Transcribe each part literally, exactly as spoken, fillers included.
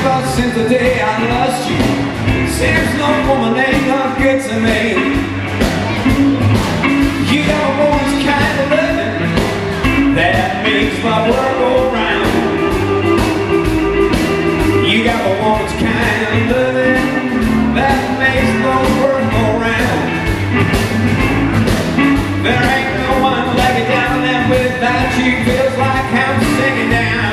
But since the day I lost you, seems no woman ain't no good to me. You got a woman's kind of living that makes my world go round. You got a woman's kind of living that makes my world go round. There ain't no one like it down there without you. Feels like I'm singing down.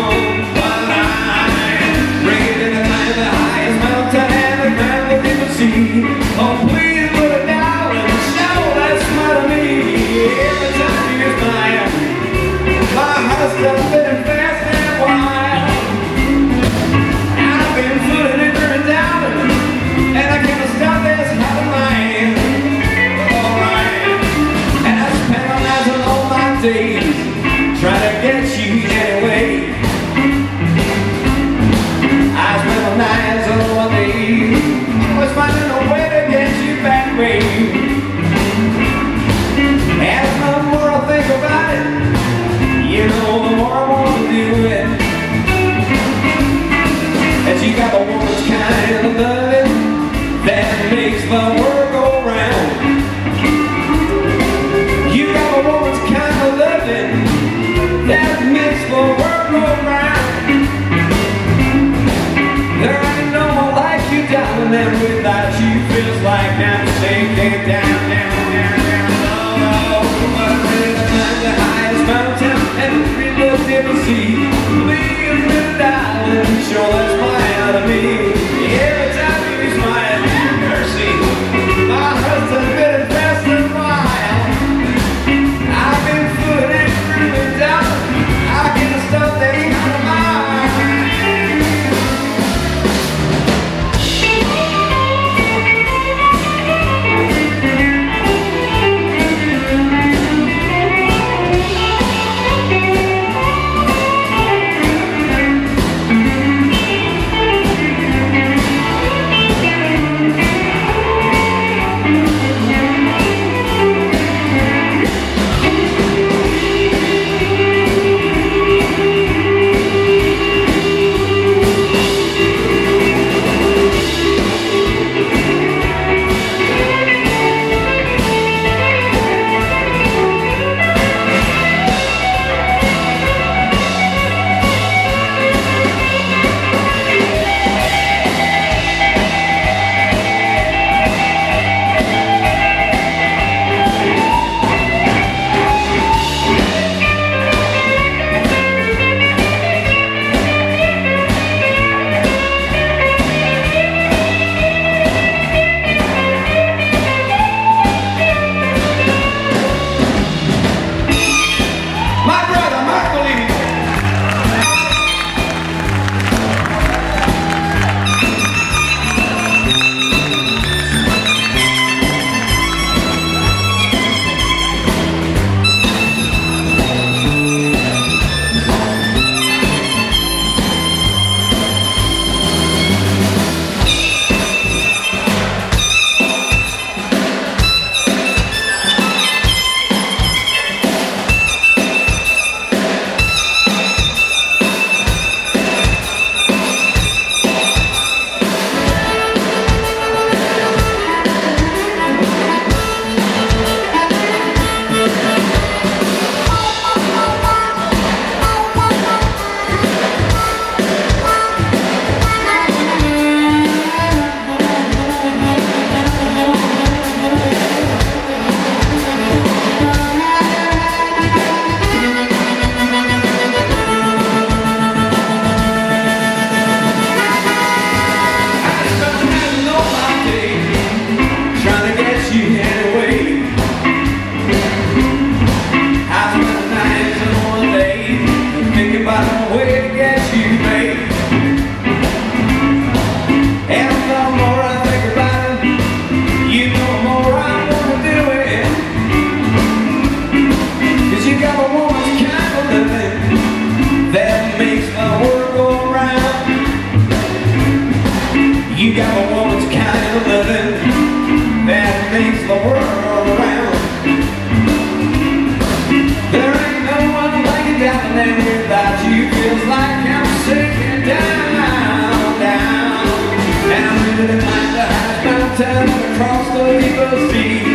Oh, please put it down and show that smile to me. Every time you smile, my heart's still beating fast and wild. I've been fooling it and down, and I can't stop this habit of mine. Alright, and I spend my nights and all my days trying to get you anyway. I spend my nights and all my days always finding a way to get you back, babe. And the more I think about it, you know, the more I want to do it. And you got the woman's kind of loving that makes the world go round. You got a woman's kind of loving that makes the world go round. There ain't no one like you, darling, and without you feels like I'm sinking down, down, down, down, low, low. But we're the highest mountain and we look in the sea. Leave me, darling, show that smile to me. Every time you smile, mercy, my heart's a bit fast and wild. I've been fooling and grooving down. I can't stop that kind of mind. You got a woman's kind of living that makes the world go round. There ain't no one like it down there without you. Feels like I'm sinking down. mountain across the deeper sea.